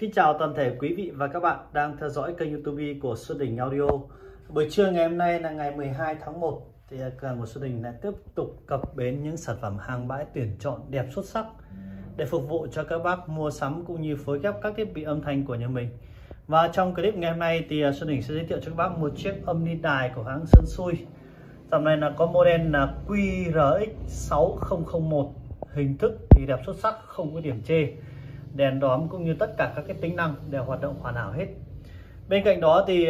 kính chào toàn thể quý vị và các bạn đang theo dõi kênh YouTube của Xuân Đình Audio. Buổi trưa ngày hôm nay là ngày 12 tháng 1 thì cửa hàng của Xuân Đình lại tiếp tục cập bến những sản phẩm hàng bãi tuyển chọn đẹp xuất sắc để phục vụ cho các bác mua sắm cũng như phối ghép các thiết bị âm thanh của nhà mình. Và trong clip ngày hôm nay thì Xuân Đình sẽ giới thiệu cho các bác một chiếc âm ly đài của hãng Sơn Xui. Dòng này là có model là QRX6001, hình thức thì đẹp xuất sắc, không có điểm chê. Đèn đóm cũng như tất cả các cái tính năng đều hoạt động hoàn hảo hết. Bên cạnh đó thì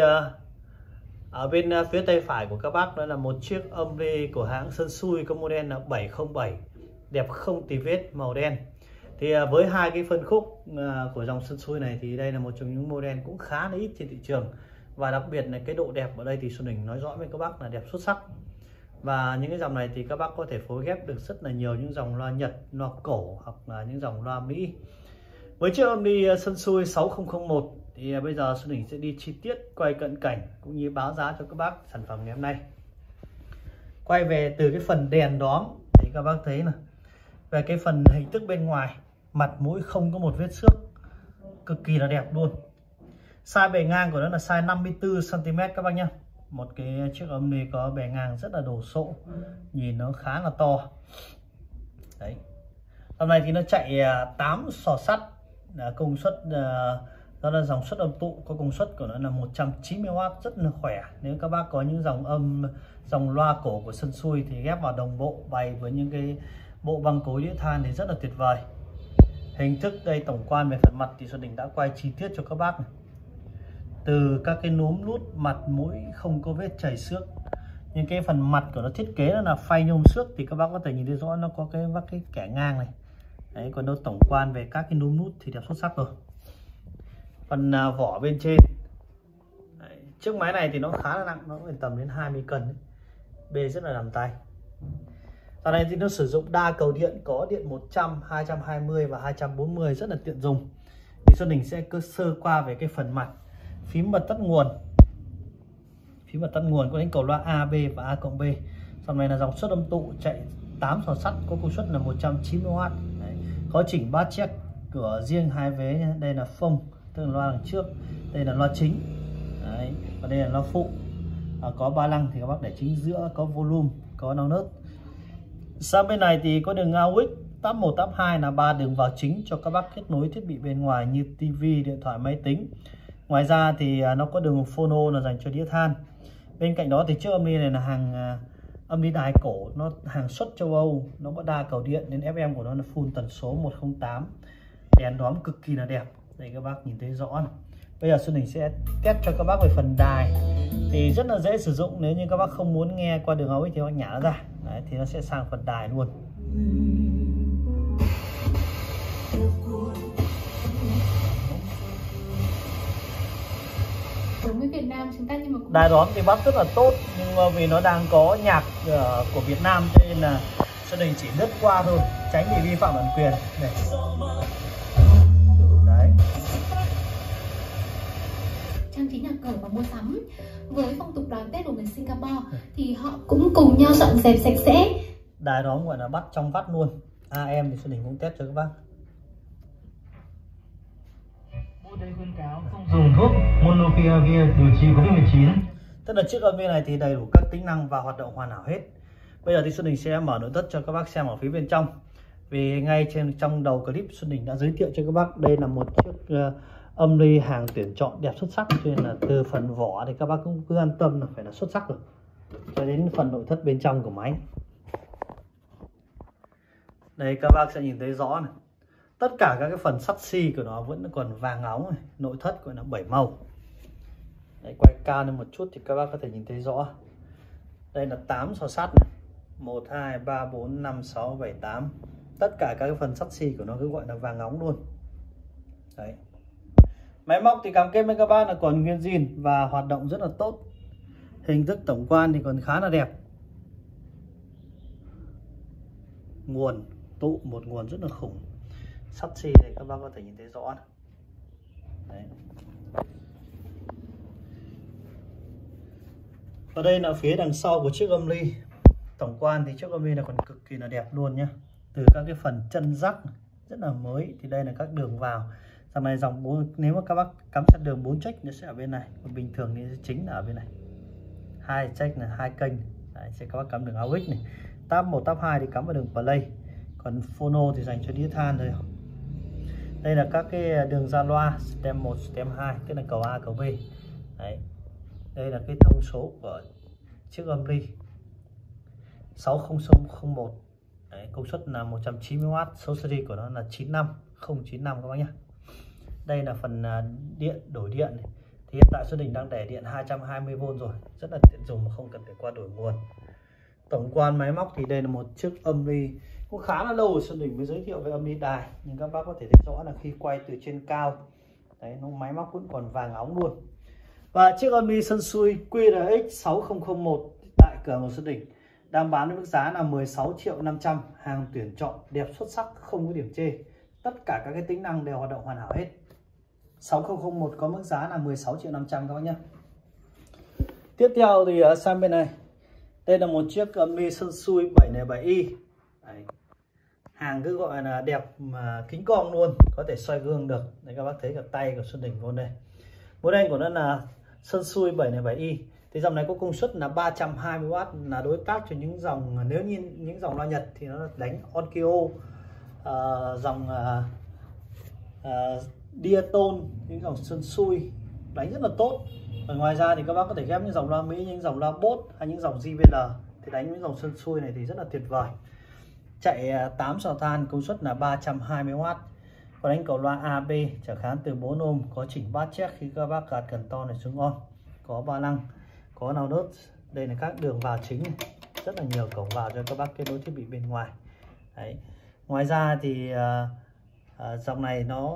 ở bên phía tay phải của các bác đó là một chiếc âm ly của hãng Sơn Xui có model là 707, đẹp không tì vết, màu đen. Thì với hai cái phân khúc của dòng Sơn Xui này thì đây là một trong những model cũng khá là ít trên thị trường, và đặc biệt là cái độ đẹp ở đây thì Xuân Đình nói rõ với các bác là đẹp xuất sắc. Và những cái dòng này thì các bác có thể phối ghép được rất là nhiều những dòng loa Nhật, loa cổ hoặc là những dòng loa Mỹ. Với chiếc âm ly Sơn Xui 6001 thì bây giờ Xuân Đình sẽ đi chi tiết, quay cận cảnh cũng như báo giá cho các bác sản phẩm ngày hôm nay. Quay về từ cái phần đèn đóm thì các bác thấy là về cái phần hình thức bên ngoài, mặt mũi không có một vết xước, cực kỳ là đẹp luôn. Size bề ngang của nó là size 54 cm các bác nhé. Một cái chiếc âm ly có bề ngang rất là đồ sộ, nhìn nó khá là to. Đấy. Hôm nay thì nó chạy 8 sò sắt, công suất đó là dòng suất âm tụ, có công suất của nó là 190W, rất là khỏe. Nếu các bác có những dòng loa cổ của Sơn Xui thì ghép vào đồng bộ bày với những cái bộ băng cối đĩa than thì rất là tuyệt vời. Hình thức đây, tổng quan về phần mặt thì Xuân Đình đã quay chi tiết cho các bác này. Từ các cái núm nút, mặt mũi không có vết chảy xước. Nhưng cái phần mặt của nó thiết kế nó là phay nhôm xước thì các bác có thể nhìn thấy rõ nó có cái kẻ ngang này. Đấy, còn đâu tổng quan về các cái núm nút thì đẹp xuất sắc rồi. Phần vỏ bên trên. Đấy, chiếc máy này thì nó khá là nặng, nó phải tầm đến 20 cân đấy. Bê rất là làm tay. Dòng này thì nó sử dụng đa cầu điện, có điện 100, 220 và 240, rất là tiện dùng. Thì Xuân Đình sẽ sơ qua về cái phần mặt. Phím bật tắt nguồn. Phím bật tắt nguồn có đến cầu loa A, B và A cộng B. Dòng này là dòng suất âm tụ chạy 8 sò sắt, có công suất là 190W. Đấy. Có chỉnh bát check cửa riêng hai vế nhé. Đây là phông, tức là loa đằng trước. Đây là loa chính. Đấy. Và đây là loa phụ. Có ba lăng thì các bác để chính giữa, có volume, có nao nớt. Sang bên này thì có đường AUX tab 1, tab 2 là 3 đường vào chính cho các bác kết nối thiết bị bên ngoài như TV, điện thoại, máy tính. Ngoài ra thì nó có đường phono là dành cho đĩa than. Bên cạnh đó thì chiếc âm ly này là hàng âm ly đài cổ, nó hàng xuất châu Âu, nó có đa cầu điện nên FM của nó là full tần số 108. Đèn đóm cực kỳ là đẹp. Đây các bác nhìn thấy rõ này. Bây giờ Xuân Đình sẽ test cho các bác về phần đài. Thì rất là dễ sử dụng, nếu như các bác không muốn nghe qua đường AUX thì các bác nhả nó ra. Đấy, thì nó sẽ sang phần đài luôn. Giống với Việt Nam chúng ta nhưng mà cũng... Đài đóm thì bắt rất là tốt, nhưng mà vì nó đang có nhạc của Việt Nam cho nên là Xuân Đình chỉ lướt qua thôi, tránh bị vi phạm bản quyền. Này. Đấy. Trang trí nhà cửa và mua sắm. Với phong tục đón Tết của người Singapore thì họ cũng cùng nhau dọn dẹp sạch sẽ. Đài đóm gọi là bắt trong vắt luôn. AM thì Xuân Đình cũng test cho các bác. Đây khuyến cáo không dùng thuốc Monopiravir điều trị Covid-19. Tức là chiếc âm ly này thì đầy đủ các tính năng và hoạt động hoàn hảo hết. Bây giờ thì Xuân Đình sẽ mở nội thất cho các bác xem ở phía bên trong. Vì ngay trong đầu clip Xuân Đình đã giới thiệu cho các bác đây là một chiếc âm ly hàng tuyển chọn đẹp xuất sắc, cho nên là từ phần vỏ thì các bác cũng cứ an tâm là phải là xuất sắc rồi. Cho đến phần nội thất bên trong của máy. Đây các bác sẽ nhìn thấy rõ này. Tất cả các cái phần sắt xi của nó vẫn còn vàng óng này. Nội thất của nó 7 màu. Đấy, quay cao lên một chút thì các bác có thể nhìn thấy rõ. Đây là 8 sò sắt này. 1, 2, 3, 4, 5, 6, 7, 8. Tất cả các cái phần sắt xi của nó cứ gọi là vàng óng luôn. Đấy. Máy móc thì cam kết với các bác là còn nguyên zin và hoạt động rất là tốt. Hình thức tổng quan thì còn khá là đẹp. Nguồn tụ, một nguồn rất là khủng. Sắt xi này các bác có thể nhìn thấy rõ này. Đấy. Và đây là phía đằng sau của chiếc âm ly. Tổng quan thì chiếc âm ly này còn cực kỳ là đẹp luôn nhé. Từ các cái phần chân rắc rất là mới, thì đây là các đường vào. Dòng này dòng 4, nếu mà các bác cắm chặn đường 4 check nó sẽ ở bên này, còn bình thường thì chính là ở bên này. 2 check là 2 kênh. Đấy, sẽ các bác cắm đường AUX này. Tab 1, tab 2 thì cắm vào đường play. Còn phono thì dành cho đĩa than thôi. Đây là các cái đường ra loa stem 1, stem 2, tức là cầu A, cầu B. Đấy. Đây là cái thông số của chiếc âm ly 60001. Đấy, công suất là 190W, số series của nó là 95095 các bác nhé. Đây là phần điện, đổi điện này. Thì hiện tại Xuân Đình đang để điện 220V rồi, rất là tiện dùng mà không cần phải qua đổi nguồn. Tổng quan máy móc thì đây là một chiếc âm ly cũng khá là lâu rồi Xuân Đình mới giới thiệu về âm ly đài, nhưng các bác có thể thấy rõ là khi quay từ trên cao đấy, nó máy móc cũng còn vàng óng luôn. Và chiếc âm ly Sensui QRX 6001 tại cửa hàng Xuân Đình đang bán với mức giá là 16.500.000, hàng tuyển chọn, đẹp xuất sắc, không có điểm chê, tất cả các cái tính năng đều hoạt động hoàn hảo hết. 6001 có mức giá là 16.500.000 các bác nhé. Tiếp theo thì sang bên này, đây là một chiếc âm ly Sensui 707i. Đấy. Hàng cứ gọi là đẹp mà kính cong luôn, có thể xoay gương được. Đấy, các bác thấy cả tay của Xuân Đình luôn đây. Model của nó là Sensui 707i. Thì dòng này có công suất là 320W, là đối tác cho những dòng, nếu như những dòng loa Nhật thì nó đánh Onkyo, dòng Diaton, những dòng Sensui đánh rất là tốt. Và ngoài ra thì các bác có thể ghép những dòng loa Mỹ, những dòng loa Bose hay những dòng JBL thì đánh những dòng Sensui này thì rất là tuyệt vời. Chạy 8 sò than, công suất là 320W. Có đánh cầu loa AB trở kháng từ 4 ohm, có chỉnh bass check khi các bác gạt cần to này xuống on, có ba lăng, có nào nốt. Đây là các đường vào chính này. Rất là nhiều cổng vào cho các bác kết nối thiết bị bên ngoài. Đấy. Ngoài ra thì dòng này nó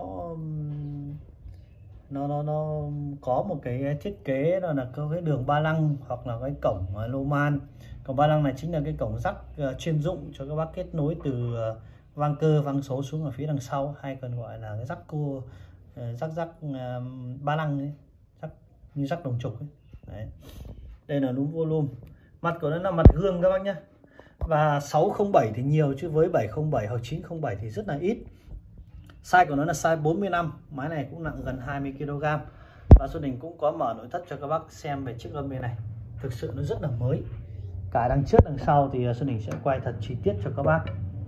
có một cái thiết kế là có cái đường ba lăng hoặc là cái cổng Loman. Cổng ba lăng này chính là cái cổng rắc chuyên dụng cho các bác kết nối từ vang cơ, vang số xuống ở phía đằng sau, hay còn gọi là cái rắc cua, rắc ba lăng ấy, rắc như rắc đồng trục ấy. Đấy. Đây là núm volume, mặt của nó là mặt gương các bác nhé. Và 607 thì nhiều, chứ với 707 hoặc 907 thì rất là ít. Size của nó là size 45, máy này cũng nặng gần 20kg. Và Xuân Đình cũng có mở nội thất cho các bác xem về chiếc âm ly này. Thực sự nó rất là mới. Cả đằng trước đằng sau thì Xuân Đình sẽ quay thật chi tiết cho các bác.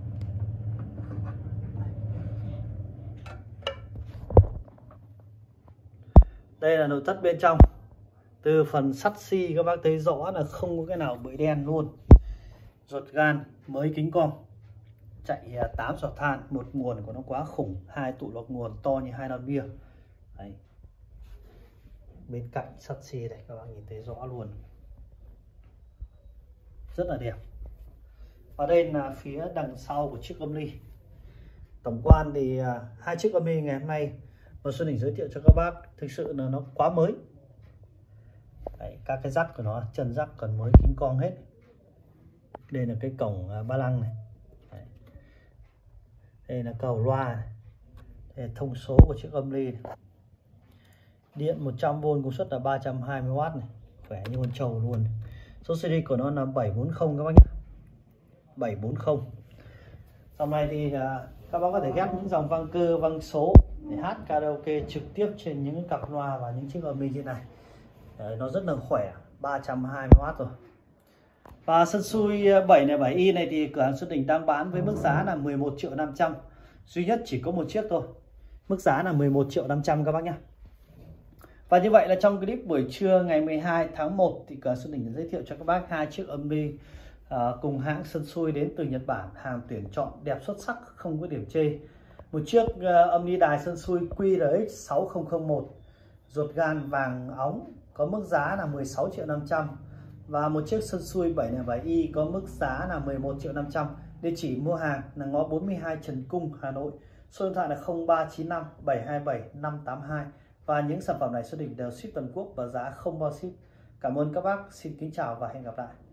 Đây là nội thất bên trong. Từ phần sắt xi các bác thấy rõ là không có cái nào bụi đen luôn. Ruột gan mới kính cong. Chạy 8 sọt than, một nguồn của nó quá khủng, 2 tụ lọc nguồn to như 2 lon bia. Đấy. Bên cạnh sắt xi đây các bác nhìn thấy rõ luôn, rất là đẹp. Và đây là phía đằng sau của chiếc âm ly. Tổng quan thì hai chiếc âm ly ngày hôm nay mà Xuân Đình giới thiệu cho các bác thực sự là nó quá mới. Đấy, các cái rắc của nó, chân rắc còn mới kính cong hết. Đây là cái cổng ba lăng này. Đấy. Đây là cầu loa này. Đây là thông số của chiếc âm ly này. Điện 100V, công suất là 320W này, khỏe như con trâu luôn. Số series của nó là 740 các bác nhé, 740. Dòng này thì các bác có thể ghép những dòng vang cơ, vang số để hát karaoke trực tiếp trên những cặp loa và những chiếc âm ly như này. Đấy, nó rất là khỏe, 320W rồi. Và Sensui 707i này thì cửa hàng Xuân Đình đang bán với mức giá là 11.500.000. Duy nhất chỉ có một chiếc thôi. Mức giá là 11.500.000 các bác nhé. Và như vậy là trong clip buổi trưa ngày 12 tháng 1 thì cửa hàng Xuân Đình đã giới thiệu cho các bác hai chiếc âm ly cùng hãng Sensui đến từ Nhật Bản, hàng tuyển chọn, đẹp xuất sắc, không có điểm chê. Một chiếc âm ly đài Sensui QRX 6001 ruột gan vàng óng có mức giá là 16.500.000. Và một chiếc Sensui 707i có mức giá là 11.500.000. Địa chỉ mua hàng là ngõ 42 Trần Cung, Hà Nội. Số điện thoại là 0395 727 582. Và những sản phẩm này Xuân Đình đều ship toàn quốc và giá không bao ship. Cảm ơn các bác, xin kính chào và hẹn gặp lại.